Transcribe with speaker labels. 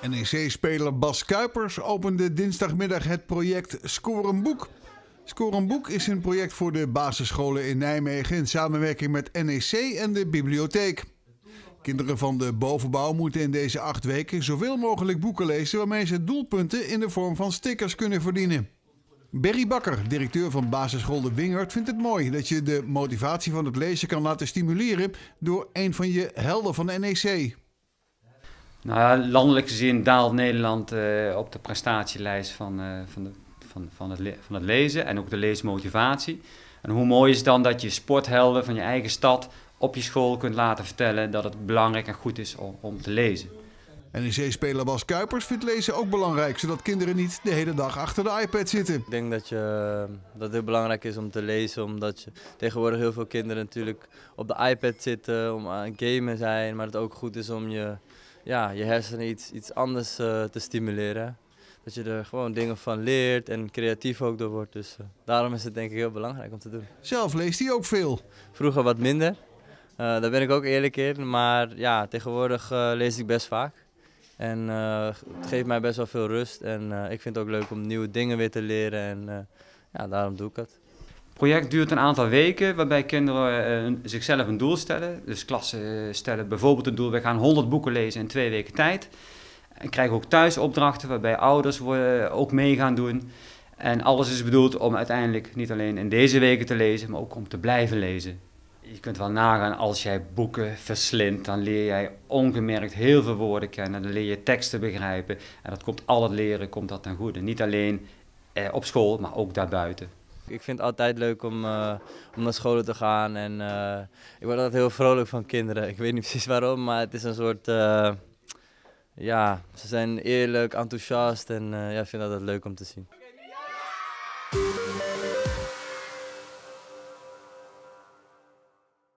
Speaker 1: NEC-speler Bas Kuipers opende dinsdagmiddag het project Score een Boek. Score een Boek is een project voor de basisscholen in Nijmegen in samenwerking met NEC en de bibliotheek. Kinderen van de bovenbouw moeten in deze 8 weken zoveel mogelijk boeken lezen waarmee ze doelpunten in de vorm van stickers kunnen verdienen. Berry Bakker, directeur van basisschool De Wingert, vindt het mooi dat je de motivatie van het lezen kan laten stimuleren door een van je helden van de NEC.
Speaker 2: Nou ja, landelijk gezien daalt Nederland op de prestatielijst van het lezen en ook de leesmotivatie. En hoe mooi is dan dat je sporthelden van je eigen stad op je school kunt laten vertellen dat het belangrijk en goed is om te lezen.
Speaker 1: NEC-speler Bas Kuipers vindt lezen ook belangrijk, zodat kinderen niet de hele dag achter de iPad zitten.
Speaker 3: Ik denk dat het heel belangrijk is om te lezen, omdat je tegenwoordig heel veel kinderen natuurlijk op de iPad zitten, om aan het gamen zijn, maar het ook goed is om je hersenen iets anders te stimuleren. Dat je er gewoon dingen van leert en creatief ook door wordt. Dus daarom is het denk ik heel belangrijk om te doen.
Speaker 1: Zelf leest hij ook veel.
Speaker 3: Vroeger wat minder, daar ben ik ook eerlijk in, maar ja, tegenwoordig lees ik best vaak. En het geeft mij best wel veel rust en ik vind het ook leuk om nieuwe dingen weer te leren en daarom doe ik het.
Speaker 2: Het project duurt een aantal weken waarbij kinderen zichzelf een doel stellen. Dus klassen stellen bijvoorbeeld het doel, we gaan 100 boeken lezen in 2 weken tijd. En krijgen ook thuisopdrachten waarbij ouders ook mee gaan doen. En alles is bedoeld om uiteindelijk niet alleen in deze weken te lezen, maar ook om te blijven lezen. Je kunt wel nagaan, als jij boeken verslindt, dan leer jij ongemerkt heel veel woorden kennen. Dan leer je teksten begrijpen. En dat komt al het leren komt dat ten goede. Niet alleen op school, maar ook daarbuiten.
Speaker 3: Ik vind het altijd leuk om naar scholen te gaan. En ik word altijd heel vrolijk van kinderen. Ik weet niet precies waarom, maar het is een soort... ze zijn eerlijk, enthousiast en ik vind dat leuk om te zien.